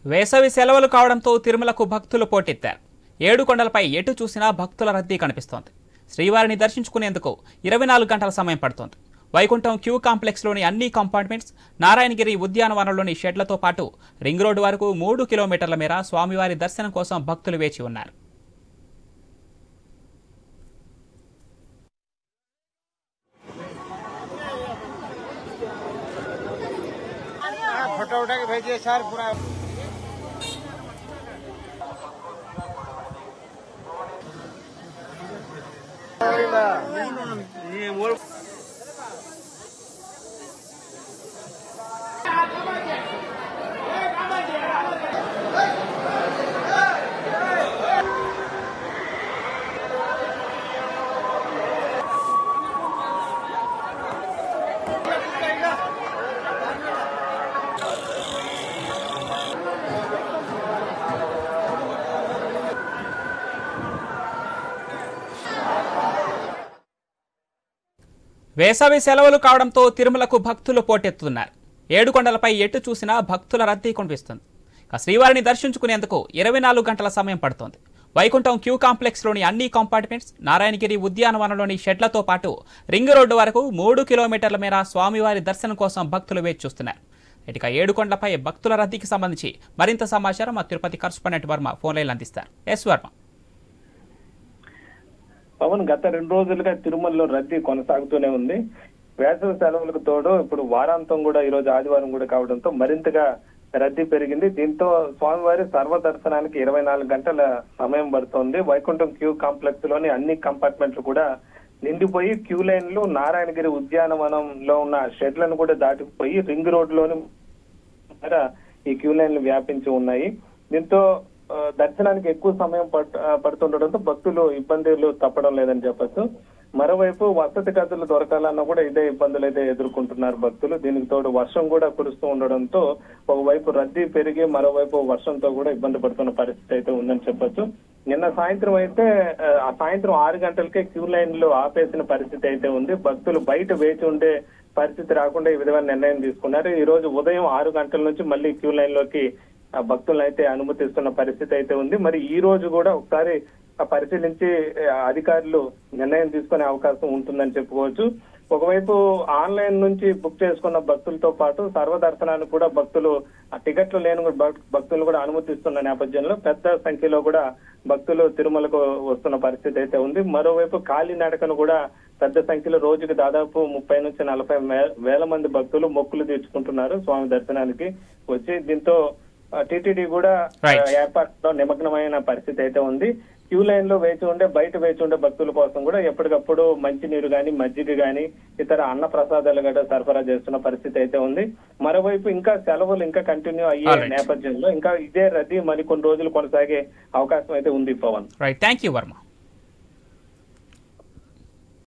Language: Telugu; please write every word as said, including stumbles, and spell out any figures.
వేసవి సెలవులు కావడంతో తిరుమలకు భక్తులు పోటెత్తారు. ఏడు కొండలపై ఎటు చూసినా భక్తుల రద్దీ కనిపిస్తోంది. శ్రీవారిని దర్శించుకునేందుకు ఇరవై నాలుగు గంటల సమయం పడుతోంది. వైకుంఠం క్యూ కాంప్లెక్స్లోని అన్ని కంపార్ట్మెంట్స్, నారాయణగిరి ఉద్యానవనంలోని షెడ్లతో పాటు రింగ్ రోడ్డు వరకు మూడు కిలోమీటర్ల మేర స్వామివారి దర్శనం కోసం భక్తులు వేచి ఉన్నారు. फोटो उठा के भेजिए सर पूरा వేసవి సెలవులు కావడంతో తిరుమలకు భక్తులు పోటెత్తుతున్నారు. ఏడు కొండలపై ఎటు చూసినా భక్తుల రద్దీ కనిపిస్తుంది. శ్రీవారిని దర్శించుకునేందుకు ఇరవై నాలుగు గంటల సమయం పడుతోంది. వైకుంఠం క్యూ కాంప్లెక్స్లోని అన్ని కంపార్ట్మెంట్స్, నారాయణగిరి ఉద్యానవనంలోని షెడ్లతో పాటు రింగ్ రోడ్డు వరకు మూడు కిలోమీటర్ల మేర స్వామివారి దర్శనం కోసం భక్తులు వేచి చూస్తున్నారు. ఇక ఏడు కొండలపై భక్తుల రద్దీకి సంబంధించి మరింత సమాచారం మా Tirupati correspondent Varma phone line అందిస్తారు. ఎస్ వర్మ. పవన్, గత రెండు రోజులుగా తిరుమలలో రద్దీ కొనసాగుతూనే ఉంది. వేసవి సెలవులకు తోడు ఇప్పుడు వారాంతం కూడా ఈ రోజు ఆదివారం కూడా కావడంతో మరింతగా రద్దీ పెరిగింది. దీంతో స్వామివారి సర్వదర్శనానికి ఇరవై నాలుగు గంటల సమయం పడుతోంది. వైకుంఠం క్యూ కాంప్లెక్స్ లోని అన్ని కంపార్ట్మెంట్లు కూడా నిండిపోయి క్యూ లైన్లు నారాయణగిరి ఉద్యానవనంలో ఉన్న షెడ్లను కూడా దాటిపోయి రింగ్ రోడ్ లోని ఈ క్యూ లైన్లు వ్యాపించి ఉన్నాయి. దీంతో దర్శనానికి ఎక్కువ సమయం పడుతుండటంతో భక్తులు ఇబ్బందులు తప్పడం లేదని చెప్పచ్చు. మరోవైపు వసతి గదులు దొరకాలన్నా కూడా ఇదే ఇబ్బందులు అయితే ఎదుర్కొంటున్నారు భక్తులు. దీనికి తోడు వర్షం కూడా కురుస్తూ ఉండడంతో ఒకవైపు రద్దీ పెరిగి మరోవైపు వర్షంతో కూడా ఇబ్బంది పడుతున్న పరిస్థితి అయితే ఉందని చెప్పొచ్చు. నిన్న సాయంత్రం అయితే ఆ సాయంత్రం ఆరు గంటలకే క్యూ లైన్లు ఆపేసిన పరిస్థితి అయితే ఉంది. భక్తులు బయట వేచి ఉండే పరిస్థితి రాకుండా ఈ విధమైన నిర్ణయం తీసుకున్నారు. ఈ రోజు ఉదయం ఆరు గంటల నుంచి మళ్ళీ క్యూ లైన్ లోకి భక్తులను అయితే అనుమతిస్తున్న పరిస్థితి అయితే ఉంది. మరి ఈ రోజు కూడా ఒకసారి పరిశీలించి అధికారులు నిర్ణయం తీసుకునే అవకాశం ఉంటుందని చెప్పుకోవచ్చు. ఒకవైపు ఆన్లైన్ నుంచి బుక్ చేసుకున్న భక్తులతో పాటు సర్వదర్శనానికి కూడా భక్తులు టికెట్లు లేని భక్తులు కూడా అనుమతిస్తున్న నేపథ్యంలో పెద్ద సంఖ్యలో కూడా భక్తులు తిరుమలకు వస్తున్న పరిస్థితి అయితే ఉంది. మరోవైపు కాలినడకను కూడా పెద్ద సంఖ్యలో రోజుకి దాదాపు ముప్పై నుంచి నలభై వేల మంది భక్తులు మొక్కులు తీర్చుకుంటున్నారు స్వామి దర్శనానికి వచ్చి. దీంతో టీటీడీ కూడా ఏర్పాటులో నిమగ్నమైన పరిస్థితి అయితే ఉంది. క్యూ లైన్ లో వేచి ఉండే బయట వేచి ఉండే భక్తుల కోసం కూడా ఎప్పటికప్పుడు మంచినీరు గాని, మజ్జిగ గాని, ఇతర అన్న ప్రసాదాలు గట్రా సరఫరా చేస్తున్న పరిస్థితి అయితే ఉంది. మరోవైపు ఇంకా సెలవులు ఇంకా కంటిన్యూ అయ్యే నేపథ్యంలో ఇంకా ఇదే రద్దీ మరికొన్ని రోజులు కొనసాగే అవకాశం అయితే ఉంది. Pavan, right, thank you Varma.